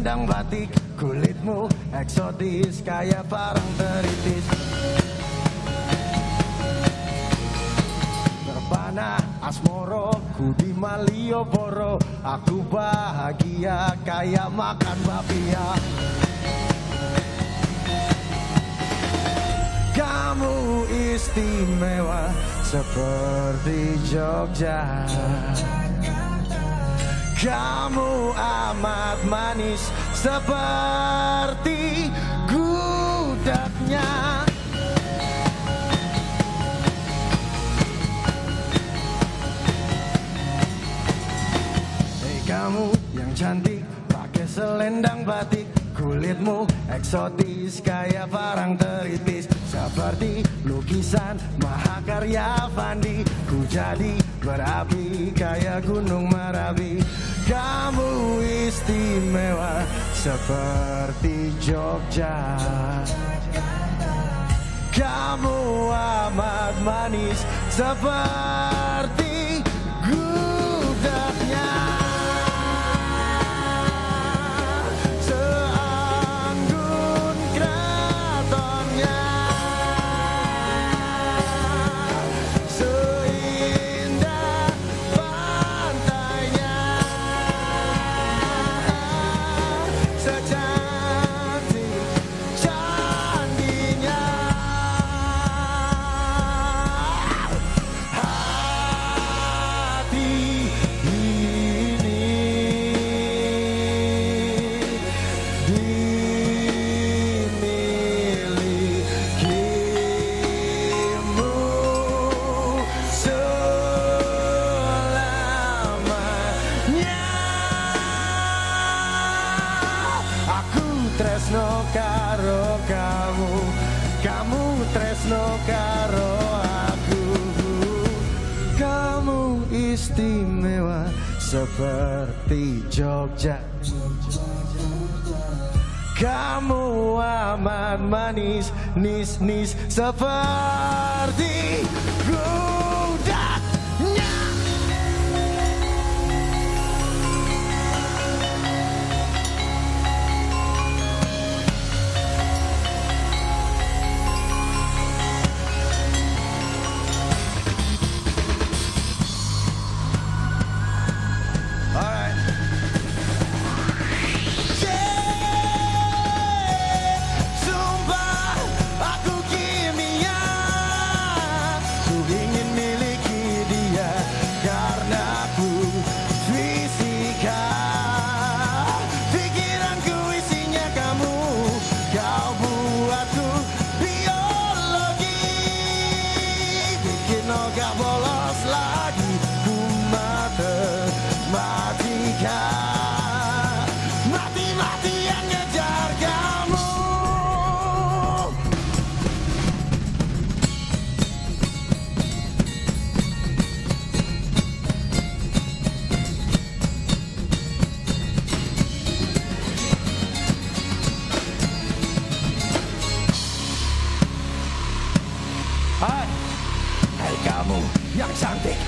selendang batik, kulitmu eksotis kayak parang teritis. Berpanah asmoro, ku di Malioboro, aku bahagia kayak makan bapia. Kamu istimewa seperti Jogja. Kamu amat manis seperti gudagnya. Hei kamu yang cantik pakai selendang batik, kulitmu eksotis kayak parang teritis, seperti lukisan mahakarya Fandi. Ku jadi berapi kayak gunung Merapi. Kamu istimewa seperti Jogja. Kamu amat manis seperti gudagnya. Tresno karo kamu, kamu tresno karo aku. Kamu istimewa seperti Jogja. Kamu amat manis, nis seperti gudagnya. Gak bolos lagi, ku matematika, mati-matian ngejar kamu. Hai kamu yang cantik,